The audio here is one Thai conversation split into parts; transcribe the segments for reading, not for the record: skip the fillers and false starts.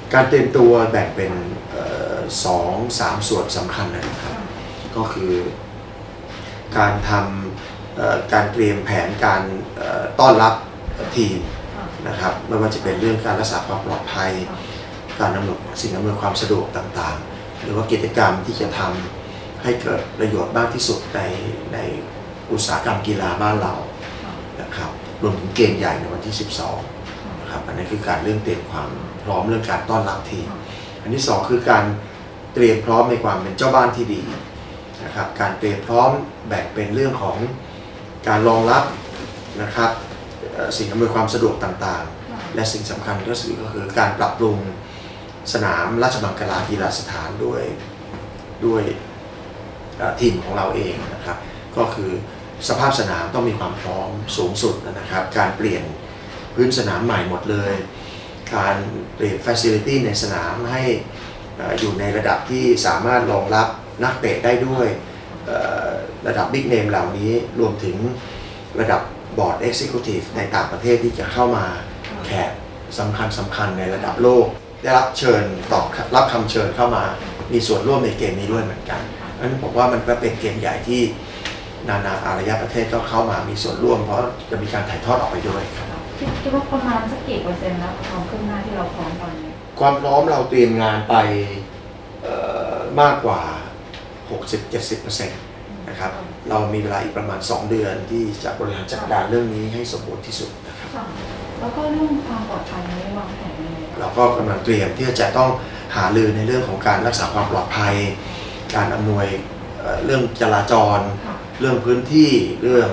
การเตรียมตัวแบ่งเป็น2-3 ส่วนสำคัญนะครับก็คือการทำการเตรียมแผนการต้อนรับทีมนะครับไม่ว่าจะเป็นเรื่องการรักษาความปลอดภัยการอำนวยสิ่งอำนวยความสะดวกต่างๆหรือว่ากิจกรรมที่จะทำให้เกิดประโยชน์มากที่สุดในอุตสาหกรรมกีฬาบ้านเรานะครับรวมถึงเกมใหญ่ในวันที่12นะครับอันนี้คือการเรื่องเตรียมความพร้อมเรื่องการต้อนรับทีมอันที่2คือการเตรียมพร้อมในความเป็นเจ้าบ้านที่ดีนะครับการเตรียมพร้อมแบ่งเป็นเรื่องของการรองรับนะครับสิ่งอำนวยความสะดวกต่างๆและสิ่งสำคัญก็คือการปรับปรุงสนามราชมังคลากีฬาสถานด้วยทีมของเราเองนะครับก็คือสภาพสนามต้องมีความพร้อมสูงสุดนะครับการเปลี่ยนพื้นสนามใหม่หมดเลยการเปลี่ยน facility ในสนามให้อยู่ในระดับที่สามารถรองรับนักเตะได้ด้วยระดับบิ๊กเนมเหล่านี้รวมถึงระดับบอร์ด Executive ในต่างประเทศที่จะเข้ามาแขกสำคัญในระดับโลกได้รับเชิญรับคำเชิญเข้ามามีส่วนร่วมในเกมนี้ด้วยเหมือนกันนั้นผมว่ามันก็เป็นเกมใหญ่ที่นานาอารยประเทศก็เข้ามามีส่วนร่วมเพราะจะมีการถ่ายทอดออกไปด้วยครับคิดว่าประมาณสักกี่%แล้วความคืบหน้าที่เราพร้อมตอนนี้ความพร้อมเราเตรียมงานไปมากกว่า 60-70% นะครับเรามีเวลาอีกประมาณ2 เดือนที่จะบริหารจัดการเรื่องนี้ให้สมบูรณ์ที่สุดนะครับแล้วก็เรื่องความปลอดภัยนี้วางแผนยังไงเราก็กำลังเตรียมที่จะต้องหารือในเรื่องของการรักษาความปลอดภัยการอำนวยเรื่องจราจรเรื่องพื้นที่เรื่อง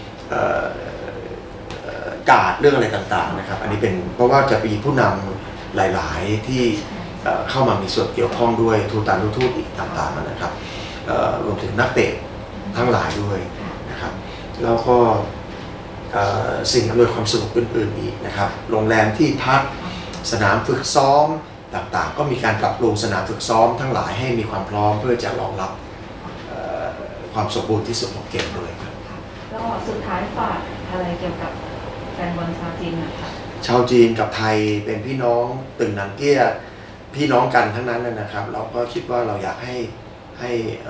การ์ดเรื่องอะไรต่างๆนะครับอันนี้เป็นเพราะว่าจะมีผู้นำหลายๆที่เข้ามามีส่วนเกี่ยวข้องด้วยทูตการทูตอีกต่างๆนะครับรวมถึงนักเตะทั้งหลายด้วยนะครับแล้วก็สิ่งอำนวยความสะดวกอื่นๆอีกนะครับโรงแรมที่พักสนามฝึกซ้อมต่างๆก็มีการปรับปรุงสนามฝึกซ้อมทั้งหลายให้มีความพร้อมเพื่อจะรองรับความสมบูรณ์ที่สุดของเกมด้วยครับแล้วสุดท้ายฝากอะไรเกี่ยวกับแฟนบอลชาวจีนนะคะชาวจีนกับไทยเป็นพี่น้องตึงหนังเกี้ยพี่น้องกันทั้งนั้นนะครับเราก็คิดว่าเราอยากให้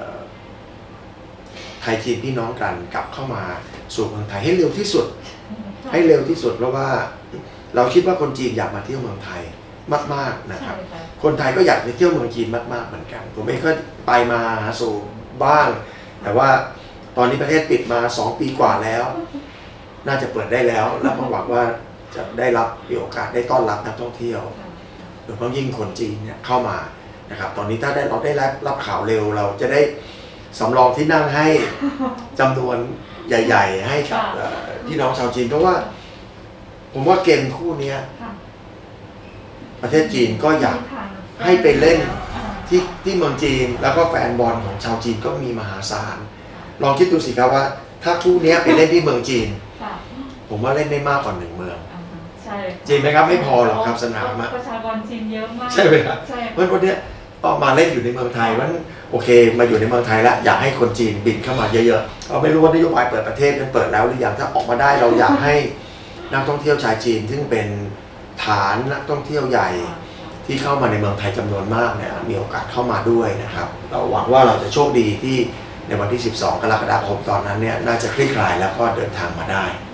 ไทยจีนพี่น้องกันกลับเข้ามาสู่เมืองไทยให้เร็วที่สุดเพราะว่าเราคิดว่าคนจีนอยากมาเที่ยวเมืองไทยมากๆนะครับคนไทยก็อยากไปเที่ยวเมืองจีนมากๆเหมือนกันผมเองก็ไปมาหาสู่บ้างแต่ว่าตอนนี้ประเทศปิดมา2 ปีกว่าแล้วน่าจะเปิดได้แล้วก็หวังว่าจะได้รับมีโอกาสได้ต้อนรับนักท่องเที่ยวโดยเฉพาะยิ่งคนจีนเนี่ยเข้ามานะครับตอนนี้ถ้าเราได้รับข่าวเร็วเราจะได้สำรองที่นั่งให้จำนวนใหญ่ๆให้กับพี่น้องชาวจีนเพราะว่าผมว่าเกมคู่นี้ประเทศจีนก็อยากให้ไปเล่นที่เมืองจีนแล้วก็แฟนบอลของชาวจีนก็มีมหาศาลลองคิดดูสิครับว่าถ้าคู่นี้ไปเล่นที่เมืองจีนผมว่าเล่นได้มากกว่า1 เมืองจริงไหมครับไม่พอหรอกครับสนามประชากรจีนเยอะมากใช่ไหมครับเพราะวันนี้พอมาเล่นอยู่ในเมืองไทยมันโอเคมาอยู่ในเมืองไทยแล้วอยากให้คนจีนบินเข้ามาเยอะๆเราไม่รู้ว่านโยบายเปิดประเทศนั้นเปิดแล้วหรือยังถ้าออกมาได้เราอยากให้นักท่องเที่ยวชาวจีนซึ่งเป็นฐานนักท่องเที่ยวใหญ่ที่เข้ามาในเมืองไทยจำนวนมากเนี่ยมีโอกาสเข้ามาด้วยนะครับเราหวังว่าเราจะโชคดีที่ในวันที่12 กรกฎาคมตอนนั้นเนี่ยน่าจะคลี่คลายแล้วก็เดินทางมาได้